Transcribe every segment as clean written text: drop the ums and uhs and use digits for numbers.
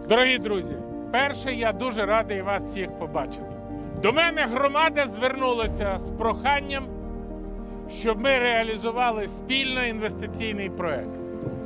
Дорогі друзі, перше, я дуже радий вас всіх побачити. До мене громада звернулася з проханням, щоб ми реалізували спільно інвестиційний проєкт.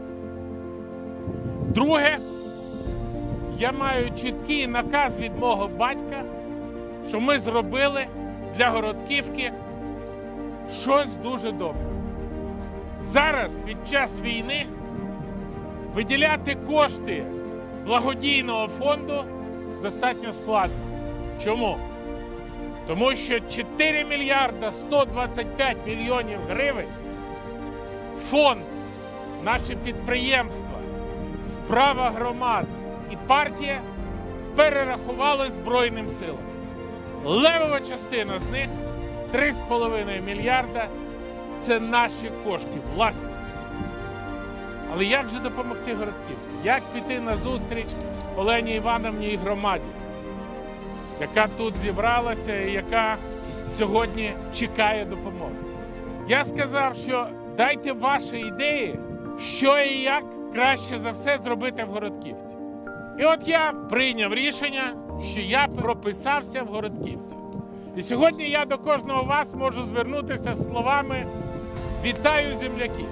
Друге, я маю чіткий наказ від мого батька, що ми зробили для Городківки щось дуже добре. Зараз, під час війни, виділяти кошти благодійного фонду достатньо складно. Чому? Тому що 4 мільярда 125 мільйонів гривень фонд, наші підприємства, справа громад і партія перерахували Збройним силам. Левова частина з них, 3,5 мільярда, це наші кошти, власні. Але як же допомогти Городківці? Як піти на зустріч Олені Івановні і громаді, яка тут зібралася і яка сьогодні чекає допомоги? Я сказав, що дайте ваші ідеї, що і як краще за все зробити в Городківці. І от я прийняв рішення, що я прописався в Городківці. І сьогодні я до кожного вас можу звернутися з словами «Вітаю, земляки!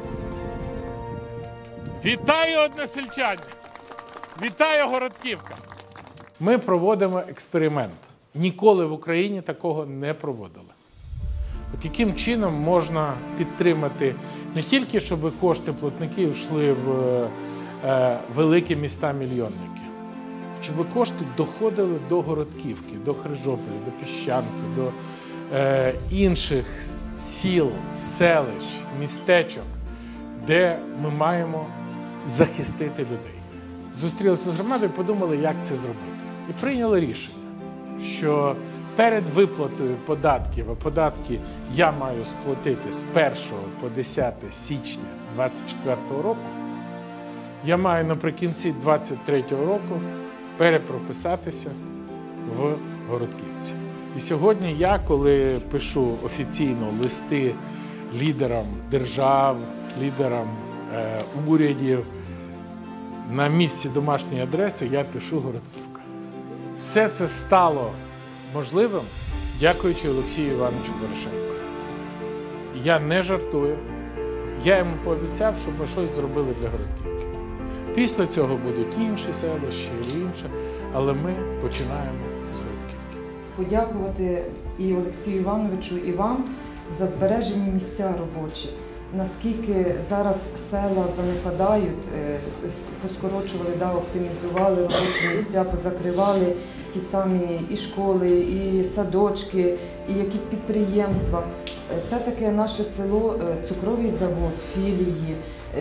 Вітаю, односельчані! Вітаю, Городківка!» Ми проводимо експеримент. Ніколи в Україні такого не проводили. От яким чином можна підтримати не тільки, щоб кошти платників йшли в великі міста-мільйонники, щоб кошти доходили до Городківки, до Хрижополя, до Піщанки, до інших сіл, селищ, містечок, де ми маємо захистити людей. Зустрілися з громадою, подумали, як це зробити. І прийняли рішення, що перед виплатою податків, а податки я маю сплатити з 1 по 10 січня 2024 року, я маю наприкінці 2023 року перепрописатися в Городківці. І сьогодні я, коли пишу офіційно листи лідерам держав, лідерам урядів, на місці домашньої адреси я пишу Городківка. Все це стало можливим, дякуючи Олексію Івановичу Порошенку. Я не жартую. Я йому пообіцяв, щоб ми щось зробили для Городківки. Після цього будуть інші селища і інше, але ми починаємо з Городківки. Подякувати і Олексію Івановичу, і вам за збережені місця робочі. Наскільки зараз села занепадають, поскорочували, оптимізували робочі місця, позакривали ті самі і школи, і садочки, і якісь підприємства. Все-таки наше село, цукровий завод, філії,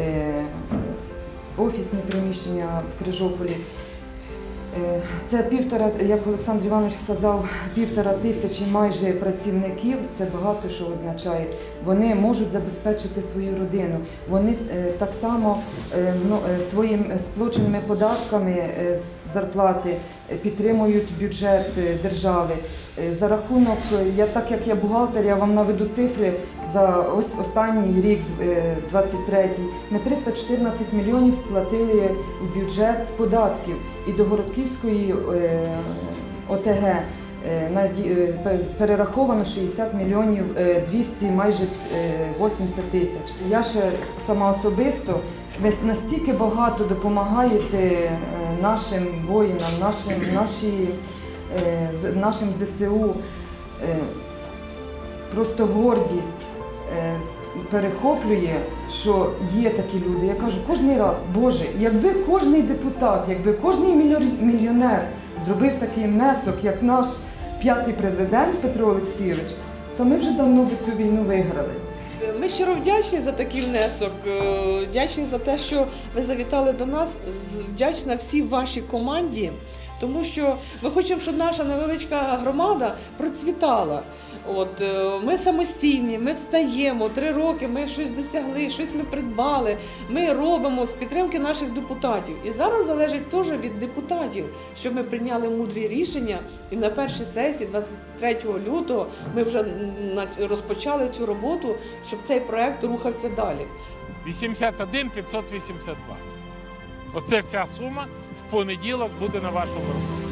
офісні приміщення в Крижополі. Це як Олександр Іванович сказав, 1500 майже працівників, це багато що означає. Вони можуть забезпечити свою родину. Вони так само своїми сплаченими податками з зарплати підтримують бюджет держави. За рахунок, так як я бухгалтер, я вам наведу цифри, за останній рік, 23-й, ми 314 мільйонів сплатили в бюджет податків. І до Городківської ОТГ перераховано 60 мільйонів 200, майже 80 тисяч. Я ще сама особисто, ви настільки багато допомагаєте нашим воїнам, нашим ЗСУ. Просто гордість перехоплює, що є такі люди. Я кажу кожен раз, Боже, якби кожний депутат, якби кожний мільйонер зробив такий внесок, як наш 5-й президент Петро Олексійович, то ми вже давно б цю війну виграли. Ми щиро вдячні за такий внесок, вдячні за те, що ви завітали до нас, вдячна всій вашій команді, тому що ми хочемо, щоб наша невеличка громада процвітала. Ми самостійні, ми встаємо, 3 роки ми щось досягли, щось ми придбали, ми робимо з підтримки наших депутатів. І зараз залежить теж від депутатів, щоб ми прийняли мудрі рішення і на першій сесії 23 лютого ми вже розпочали цю роботу, щоб цей проект рухався далі. 81 582. Оце ця сума понеділок бути на вашому роботі.